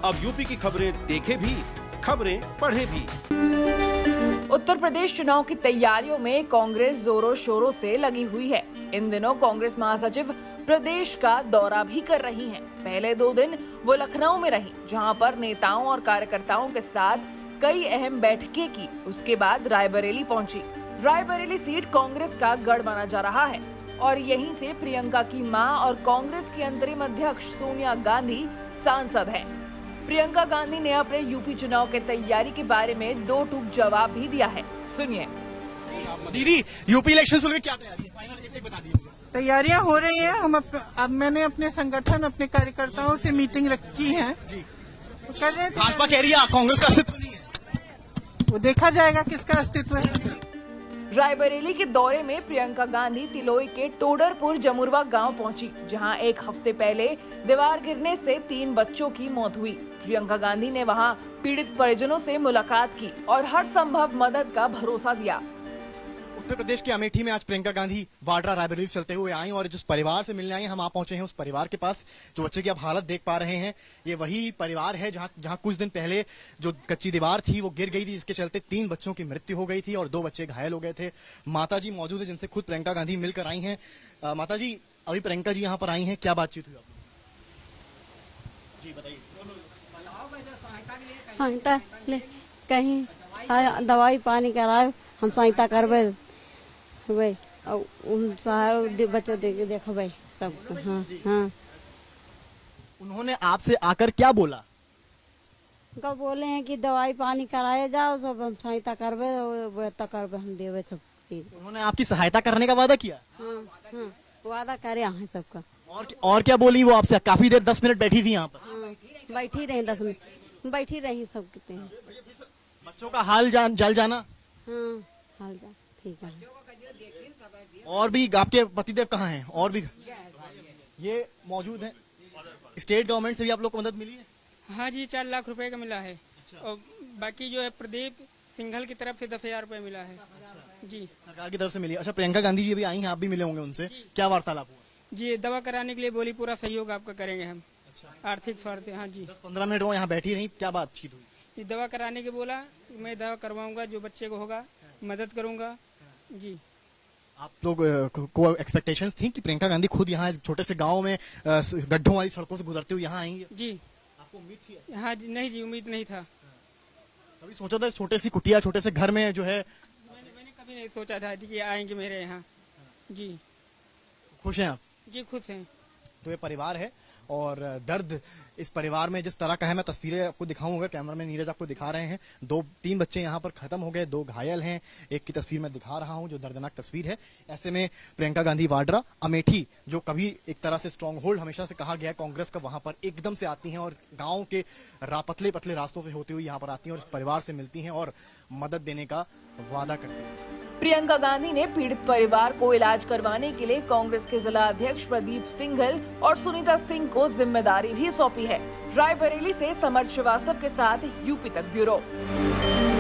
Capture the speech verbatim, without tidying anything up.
अब यूपी की खबरें देखे भी, खबरें पढ़े भी। उत्तर प्रदेश चुनाव की तैयारियों में कांग्रेस जोरों शोरों से लगी हुई है। इन दिनों कांग्रेस महासचिव प्रदेश का दौरा भी कर रही हैं। पहले दो दिन वो लखनऊ में रही, जहां पर नेताओं और कार्यकर्ताओं के साथ कई अहम बैठकें की। उसके बाद रायबरेली पहुंची। रायबरेली सीट कांग्रेस का गढ़ माना जा रहा है और यहीं से प्रियंका की मां और कांग्रेस की अंतरिम अध्यक्ष सोनिया गांधी सांसद हैं। प्रियंका गांधी ने अपने यूपी चुनाव के तैयारी के बारे में दो टूक जवाब भी दिया है। सुनिए। दीदी, यूपी इलेक्शन से क्या तैयारी है? फाइनल एक एक बता दीजिए। तैयारियां हो रही हैं। हम अप, अब मैंने अपने संगठन, अपने कार्यकर्ताओं से मीटिंग रखी है, तो कर रहे थे। भाजपा कह रही है कांग्रेस का अस्तित्व नहीं है। वो देखा जाएगा किसका अस्तित्व है। रायबरेली के दौरे में प्रियंका गांधी तिलोई के टोडरपुर जमुरवा गांव पहुंची, जहां एक हफ्ते पहले दीवार गिरने से तीन बच्चों की मौत हुई। प्रियंका गांधी ने वहां पीड़ित परिजनों से मुलाकात की और हर संभव मदद का भरोसा दिया। उत्तर प्रदेश के अमेठी में आज प्रियंका गांधी वाड्रा रायबरेली चलते हुए आई और जिस परिवार से मिलने आई हम आ पहुंचे हैं उस परिवार के पास। जो बच्चे की आप हालत देख पा रहे हैं, ये वही परिवार है जहां जहां कुछ दिन पहले जो कच्ची दीवार थी वो गिर गई थी, जिसके चलते तीन बच्चों की मृत्यु हो गई थी और दो बच्चे घायल हो गए थे। माता जी मौजूद है जिनसे खुद प्रियंका गांधी मिलकर आई हैं। माता जी, अभी प्रियंका जी यहाँ पर आई हैं, क्या बातचीत हुई? जी बताइए। सहायता ले कहीं दवाई पानी कराए, हम सहायता करबे भाई और उन सहारा बच्चों देख देखो भाई सबको। हाँ हाँ। उन्होंने आपसे आकर क्या बोला? उनका बोले हैं कि दवाई पानी कराए जाओ, सब हम सहायता करबे तो करबे हम देवे सब। उन्होंने आपकी सहायता करने का वादा किया? हाँ हाँ, वादा करे हैं सबका। और और क्या बोली वो आपसे? काफी देर दस मिनट बैठी थी यहाँ पर? हाँ, बैठी रही दस मिनट बैठी रही सब कितने। बच्चों का हाल जान जल जाना? हाँ हाल जान ठीक है। और भी आपके पतिदेव कहाँ हैं? और भी ये मौजूद हैं। स्टेट गवर्नमेंट से भी आप लोग को मदद मिली है? हाँ जी, चार लाख रुपए का मिला है। अच्छा। और बाकी जो है प्रदीप सिंघल की तरफ से दस हजार रूपए मिला है। अच्छा। जी सरकार की तरफ से मिली। अच्छा, प्रियंका गांधी जी भी आई हैं, आप भी मिले होंगे उनसे, क्या वार्तालाप हुआ? जी, दवा कराने के लिए बोली पूरा सहयोग आपका करेंगे हम। अच्छा। आर्थिक स्वार्थ। हाँ जी। दस पंद्रह मिनट वो यहाँ बैठी रही, क्या बातचीत हुई? दवा कराने के बोला, मैं दवा करवाऊंगा, जो बच्चे को होगा मदद करूंगा। जी। आप लोग को एक्सपेक्टेशंस थी कि प्रियंका गांधी खुद यहाँ छोटे से गांव में गड्ढों वाली सड़कों से गुजरते हुए यहाँ आएंगे? जी। आपको उम्मीद थी? हाँ जी, नहीं जी, उम्मीद नहीं था। कभी सोचा था इस छोटे सी कुटिया, छोटे से घर में जो है? मैंने, मैंने कभी नहीं सोचा था कि आएंगे मेरे यहाँ। जी। खुश हैं आप? जी खुश हैं। तो ये परिवार है और दर्द इस परिवार में जिस तरह का है, मैं तस्वीरें आपको दिखाऊंगा, कैमरामैन नीरज आपको दिखा रहे हैं। दो तीन बच्चे यहाँ पर खत्म हो गए, दो घायल हैं, एक की तस्वीर मैं दिखा रहा हूँ जो दर्दनाक तस्वीर है। ऐसे में प्रियंका गांधी वाड्रा अमेठी, जो कभी एक तरह से स्ट्रांग होल्ड हमेशा से कहा गया है कांग्रेस का, वहां पर एकदम से आती हैं और गाँव के पतले पतले रास्तों से होते हुए यहाँ पर आती हैं और इस परिवार से मिलती हैं और मदद देने का वादा करते हैं। प्रियंका गांधी ने पीड़ित परिवार को इलाज करवाने के लिए कांग्रेस के जिला अध्यक्ष प्रदीप सिंघल और सुनीता सिंह को जिम्मेदारी भी सौंपी है। रायबरेली से समर श्रीवास्तव के साथ यूपी तक ब्यूरो।